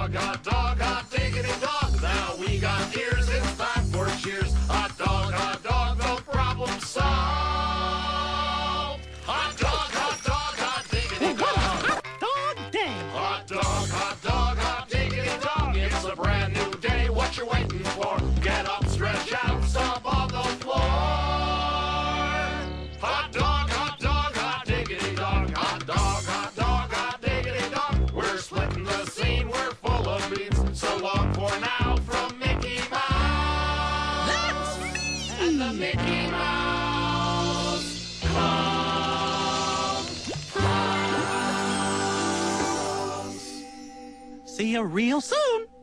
hot diggity dog. Now we got ears, it's time for cheers. Hot dog, the problem solved. Hot diggity dog. Hot dog day. Hot dog, diggity dog. It's a brand new day, what you waiting for? Get up, stretch out, stomp on the floor. Hot dog, diggity dog. Hot dog, diggity dog. We're splitting the scene, we're full of beans. So long for now from Mickey Mouse. That's me. And the Mickey Mouse Club. See you real soon.